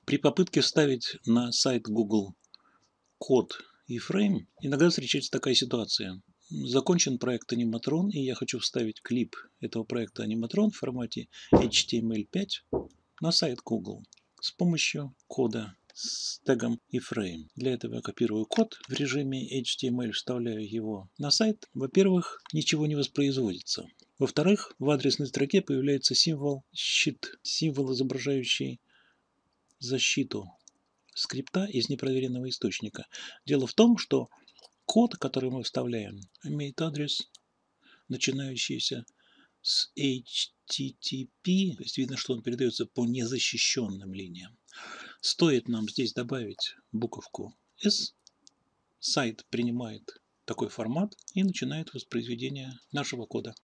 При попытке вставить на сайт Google код iframe иногда встречается такая ситуация. Закончен проект Animatron, и я хочу вставить клип этого проекта Animatron в формате HTML5 на сайт Google с помощью кода с тегом iframe. Для этого я копирую код в режиме HTML, вставляю его на сайт. Во-первых, ничего не воспроизводится. Во-вторых, в адресной строке появляется символ щит, символ, изображающий защиту скрипта из непроверенного источника. Дело в том, что код, который мы вставляем, имеет адрес, начинающийся с HTTP, то есть видно, что он передается по незащищенным линиям. Стоит нам здесь добавить буковку S, сайт принимает такой формат и начинает воспроизведение нашего кода.